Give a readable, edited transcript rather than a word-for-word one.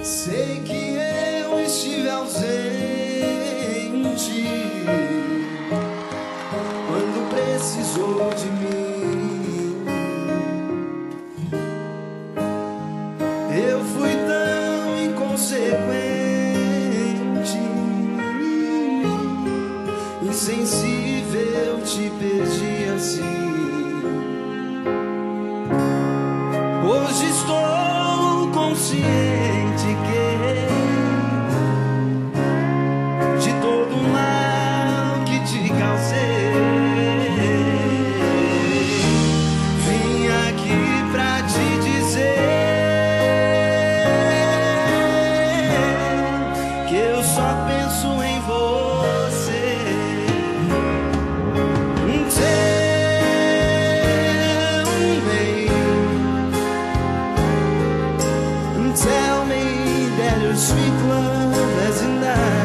Sei que eu estive ausente quando precisou de mim. Eu fui tão inconsequente, insensível, te perdi assim. Hoje estou consciente que de todo o mal que te causei, vim aqui pra te dizer que eu só penso em você. Tell me that your sweet love has enough.